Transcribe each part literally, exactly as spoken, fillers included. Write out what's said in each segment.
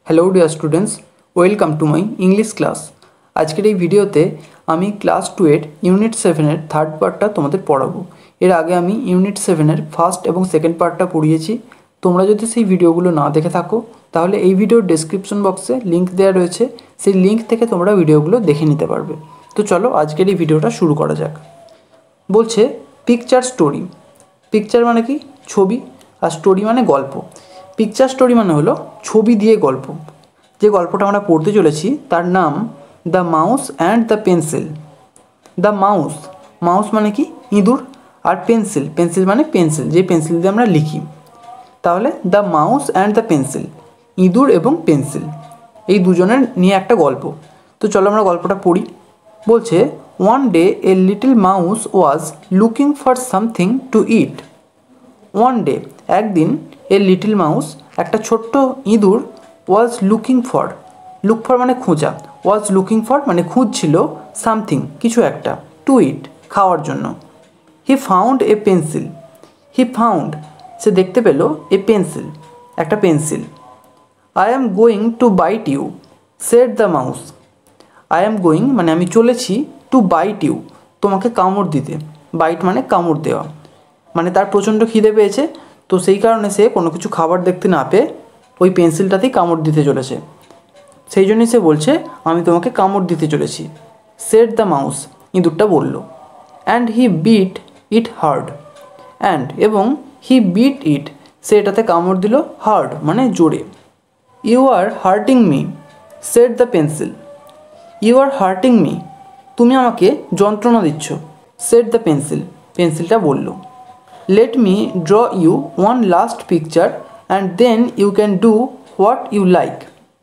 Hello dear students, welcome to my English class. आजकेर এই ভিডিওতে আমি ক্লাস টু এর ইউনিট সেভেনের থার্ড পার্টটা তোমাদের পড়াবো। এর আগে আমি ইউনিট সেভেনের ফার্স্ট এবং সেকেন্ড পার্টটা পড়িয়েছি। তোমরা যদি সেই ভিডিওগুলো না দেখে থাকো তাহলে এই ভিডিওর ডেসক্রিপশন বক্সে লিঙ্ক দেওয়া রয়েছে, সেই লিঙ্ক থেকে তোমরা ভিডিওগুলো দেখে নিতে পারবে। তো চলো আজকের এই ভিডিওটা শুরু করা যাক। বলছে পিকচার স্টোরি। পিকচার মানে কি? ছবি, আর স্টোরি মানে গল্প। পিকচার স্টোরি মানে হলো ছবি দিয়ে গল্প। যে গল্পটা আমরা পড়তে চলেছি তার নাম the mouse and the pencil. The mouse, mouse মানে কি? ইঁদুর। আর পেন্সিল, পেন্সিল মানে পেন্সিল, যে পেন্সিল দিয়ে আমরা লিখি। তাহলে the mouse and the pencil, ইঁদুর এবং পেন্সিল, এই দুজনের নিয়ে একটা গল্প। তো চলো আমরা গল্পটা পড়ি। বলছে one day a little mouse was looking for something to eat. One day, একদিন, এ লিটল মাউস, একটা ছোট্ট ইঁদুর, was looking for, look for মানে খোঁজা, ওয়াজ লুকিং ফর মানে খুঁজছিল সামথিং, কিছু একটা, টু ইট, খাওয়ার জন্য। He found a pencil, he found, সে দেখতে পেল, এ পেন্সিল, একটা পেন্সিল। I am going to bite you, said the mouse. I am going মানে আমি চলেছি, টু বাইট ইউ, তোমাকে কামড় দিতে। বাইট মানে কামড় দেওয়া, মানে তার প্রচণ্ড খিদে পেয়েছে, তো সেই কারণে সে কোনো কিছু খাবার দেখতে না পেয়ে ওই পেন্সিলটাতেই কামড় দিতে চলেছে। সেই জন্যই সে বলছে আমি তোমাকে কামড় দিতে চলেছি। সেড দ্য মাউস, ইঁদুরটা বলল। And he bit it hard, and এবং হি বিট ইট, সে এটাতে কামড় দিল, হার্ড মানে জোরে। You are hurting me, said the pencil. You are hurting me, তুমি আমাকে যন্ত্রণা দিচ্ছ, সেড দ্য পেন্সিল, পেন্সিলটা বলল। Let me draw you one last picture and then you can do what you like.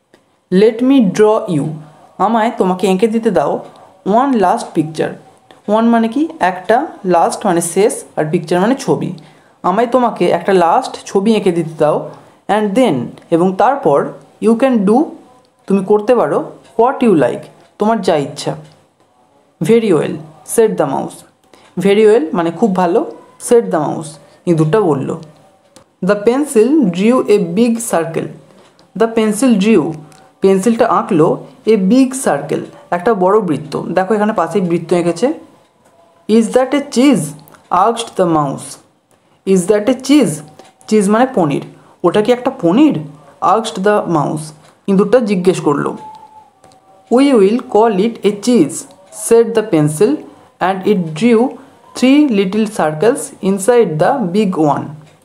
Let me draw you, আমায় তোমাকে এঁকে দিতে দাও, ওয়ান লাস্ট পিকচার। ওয়ান মানে কি? একটা, লাস্ট মানে শেষ, আর পিকচার মানে ছবি। আমায় তোমাকে একটা লাস্ট ছবি এঁকে দিতে দাও, অ্যান্ড দেন এবং তারপর, ইউ ক্যান ডু, তুমি করতে পারো, হোয়াট ইউ লাইক, তোমার যা ইচ্ছা। Very well, said the mouse. Very well মানে খুব ভালো, সেড দ্য মাউস, ইঁদুরটা বলল। The pencil drew a big circle. The pencil drew, পেন্সিলটা আঁকলো, এ বিগ সার্কেল, একটা বড় বৃত্ত। দেখো এখানে পাশেই বৃত্ত এঁকেছে। Is that a cheese, asked the mouse. Is that a cheese, cheese মানে পনির, ওটা কি একটা পনির? আস্কড দ্য মাউস, ইঁদুরটা জিজ্ঞেস করলো। We will call it A cheese, said the pencil, and it drew three little circles inside the big one.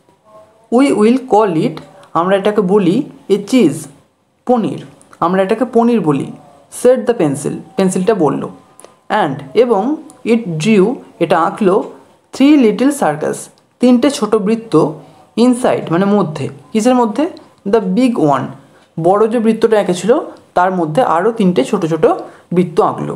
We will call it, আমরা এটাকে বলি, এ চিজ, পনির, আমরা এটাকে পনির বলি, সেড দ্য পেন্সিল, পেন্সিলটা বলল। অ্যান্ড এবং ইট ড্রিউ, এটা আঁকলো, থ্রি লিটল সার্কেলস, তিনটে ছোট বৃত্ত, ইনসাইড মানে মধ্যে, কিসের মধ্যে? দ্য বিগ ওয়ান, বড় যে বৃত্তটা এঁকেছিল তার মধ্যে আরও তিনটে ছোট ছোট বৃত্ত আঁকলো।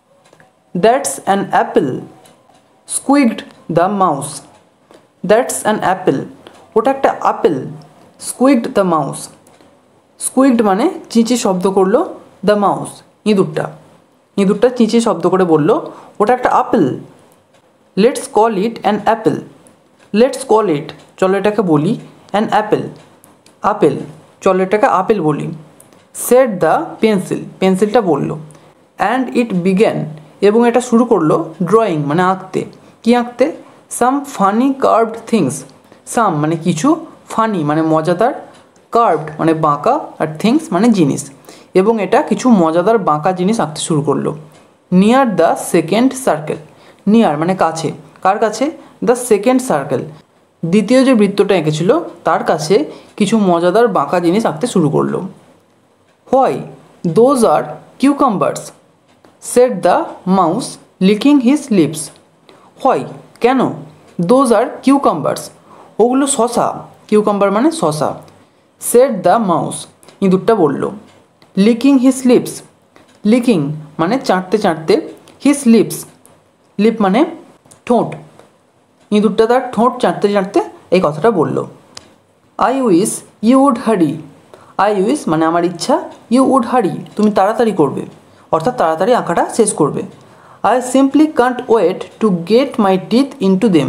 That's an apple, squeaked the mouse. That's an apple, ওটা একটা apple, squeaked the mouse. Squeaked মানে চিঁচি শব্দ করলো, দ্য মাউস, ইঁদুরটা, ইঁদুরটা চিঁচি শব্দ করে বলল ওটা একটা apple. Let's call it an apple. Let's call it, চলো এটাকে বলি, অ্যান অ্যাপেল, আপেল, চলো এটাকে আপেল বলি। সেড দ্য পেন্সিল, পেন্সিলটা বলল। অ্যান্ড ইট বিগ্যান, এবং এটা শুরু করলো, ড্রয়িং মানে আঁকতে। কি আঁকতে? Some funny curved things. Some মানে কিছু, ফানি মানে মজাদার, কার্ভড মানে বাঁকা, আর থিংস মানে জিনিস, এবং এটা কিছু মজাদার বাঁকা জিনিস আঁকতে শুরু করলো। Near the second circle, near মানে কাছে, কার কাছে? দ্য সেকেন্ড সার্কেল, দ্বিতীয় যে বৃত্তটা এঁকেছিল তার কাছে কিছু মজাদার বাঁকা জিনিস আঁকতে শুরু করলো। Why those are cucumbers, said the mouse licking his lips. Why কেন? দোজ আর কিউকাম্বার্স, ওগুলো শশা, কিউকাম্বার মানে শশা। সেড দ্য মাউস, ইঁদুরটা বলল। লিকিং হিজ লিপস, লিকিং মানে চাটতে চাটতে, হিজ লিপস, লিপ মানে ঠোঁট, ইঁদুরটা তার ঠোঁট চাটতে চাটতে এই কথাটা বলল। I wish you would hurry. I wish মানে আমার ইচ্ছা, ইউ উড হারি তুমি তাড়াতাড়ি করবে, অর্থাৎ তাড়াতাড়ি আঁকাটা শেষ করবে। I simply can't wait to get my teeth into them.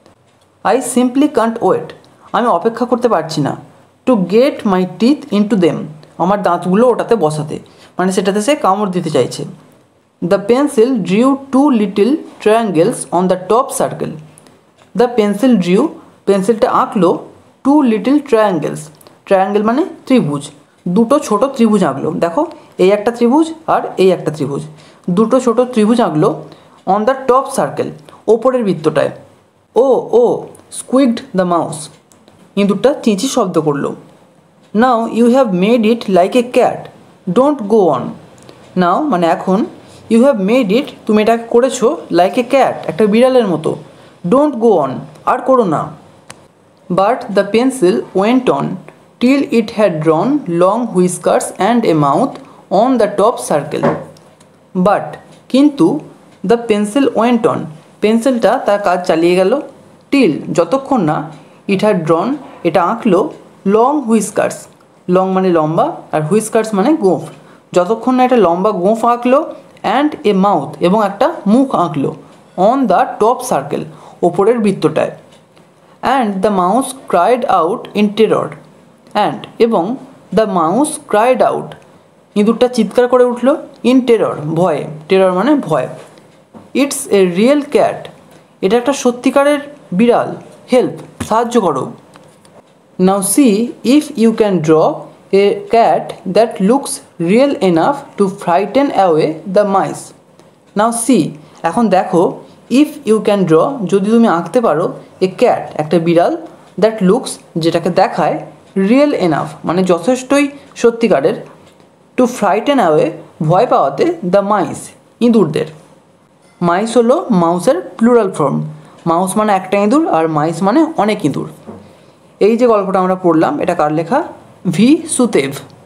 I simply can't wait, আমি অপেক্ষা করতে পারছি না, to get my teeth into them, আমার দাঁতগুলো ওটাতে বসাতে, মানে সেটাতে সে কামড় দিতে চাইছে। The pencil drew two little triangles on the top circle. The pencil drew, পেন্সিলটা আঁকলো টু লিটল ট্রায়াঙ্গেলস, ট্রায়াঙ্গেল মানে ত্রিভুজ, দুটো ছোট ত্রিভুজ আঁকলো। দেখো এই একটা ত্রিভুজ আর এই একটা ত্রিভুজ, দুটো ছোট ত্রিভুজ আঁকলো অন দ্য টপ সার্কেল, ওপরের বৃত্তটায়। ও ও স্কুইগড দ্য মাউস, ইঁদুরটা চিঁচি শব্দ করলো। Now you have made it like a cat, don't go on. Now মানে এখন, ইউ হ্যাভ মেড ইট, তুমি এটাকে করেছো, লাইক এ ক্যাট, একটা বিড়ালের মতো, ডোন্ট গো অন, আর করো না। But the pencil went on till it had drawn long whiskers and a mouth on the top circle. But কিন্তু, দ্য পেন্সিল ওয়েন্ট অন, পেন্সিলটা তার কাজ চালিয়ে গেল, টিল যতক্ষণ না, ইট হ্যাড ড্রন এটা আঁকলো, লং হুইস্কার্স, লং মানে লম্বা আর হুইস্কার্স মানে গোঁফ, যতক্ষণ না এটা লম্বা গোঁফ আঁকলো, অ্যান্ড এ মাউথ এবং একটা মুখ আঁকলো, অন দ্য টপ সার্কেল ওপরের বৃত্তটায়। And the mouse cried out in terror, and এবং দ্য মাউস ক্রাইড আউট, ইঁদুরটা চিৎকার করে উঠল, ইন টেরর ভয়ে, টেরর মানে ভয়। ইটস এ রিয়েল ক্যাট, এটা একটা সত্যিকারের বিড়াল, হেল্প সাহায্য করো। Now see if you can draw a cat that looks real enough to frighten away the mice. Now see এখন দেখো, ইফ ইউ ক্যান ড্র যদি তুমি আঁকতে পারো, এ ক্যাট একটা বিড়াল, দ্যাট লুকস যেটাকে দেখায়, রিয়েল এনাফ মানে যথেষ্টই সত্যিকারের, টু ফ্রাইটেন অ্যাওয়ে ভয় পাওয়াতে, দ্য মাইস ইঁদুরদের। মাইস হলো মাউসের প্লুরাল ফর্ম, মাউস মানে একটা ইঁদুর আর মাইস মানে অনেক ইঁদুর। এই যে গল্পটা আমরা পড়লাম এটা কার লেখা? V Suteev.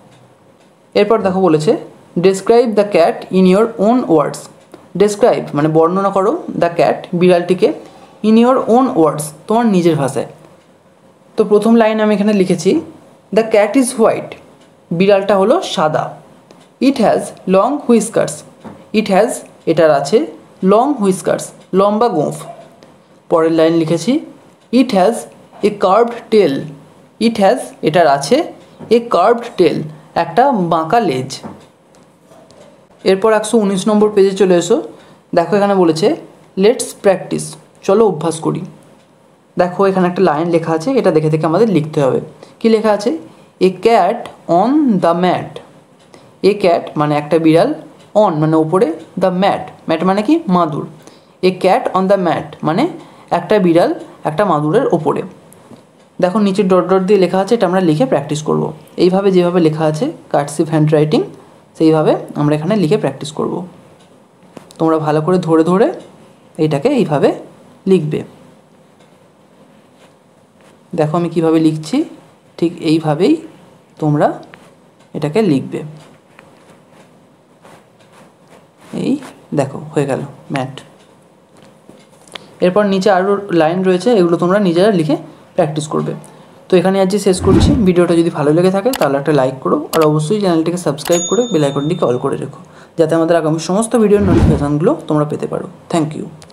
এরপর দেখো বলেছে describe the cat in your own words. Describe মানে বর্ণনা করো, দ্য ক্যাট বিড়ালটিকে, ইন ইয়োর ওন ওয়ার্ডস তোমার নিজের ভাষায়। তো প্রথম লাইন আমি এখানে লিখেছি দ্য ক্যাট ইজ হোয়াইট, বিড়ালটা হলো সাদা। It has long whiskers, it has এটার আছে, লং হুইস্কার্স লম্বা গোঁফ। পরের লাইন লিখেছি it has a curved tail, it has এটার আছে, এ কার্ভড টেল একটা বাঁকা লেজ। এরপর একশো উনিশ নম্বর পেজে চলে এসো। দেখো এখানে বলেছে লেটস প্র্যাকটিস, চলো অভ্যাস করি। দেখো এখানে একটা লাইন লেখা আছে, এটা দেখে দেখে আমাদের লিখতে হবে। কি লেখা আছে? A cat on the mat, a cat মানে একটা বিড়াল, অন মানে ওপরে, দ্য ম্যাট, ম্যাট মানে কি মাদুর। A cat on the mat মানে একটা বিড়াল একটা মাদুরের ওপরে। দেখো নিচে ডট ডট দিয়ে লেখা আছে, এটা আমরা লিখে প্র্যাকটিস করব। এইভাবে যেভাবে লেখা আছে কার্সিভ হ্যান্ড রাইটিং, সেইভাবে আমরা এখানে লিখে প্র্যাকটিস করব। তোমরা ভালো করে ধরে ধরে এইটাকে এইভাবে লিখবে। দেখো আমি কিভাবে লিখছি, ঠিক এইভাবেই তোমরা এটাকে লিখবে। এই দেখো হয়ে গেল ম্যাট। এরপর নিচে আরও লাইন রয়েছে, এগুলো তোমরা নিজেরা লিখে প্র্যাকটিস করবে। তো এখানে আজকে শেষ করছি। ভিডিওটা যদি ভালো লেগে থাকে তাহলে একটা লাইক করো, আর অবশ্যই চ্যানেলটিকে সাবস্ক্রাইব করে বেল আইকনটিকে অল করে রেখো, যাতে আমাদের আগামী সমস্ত ভিডিওর নোটিফিকেশানগুলো তোমরা পেতে পারো। Thank you.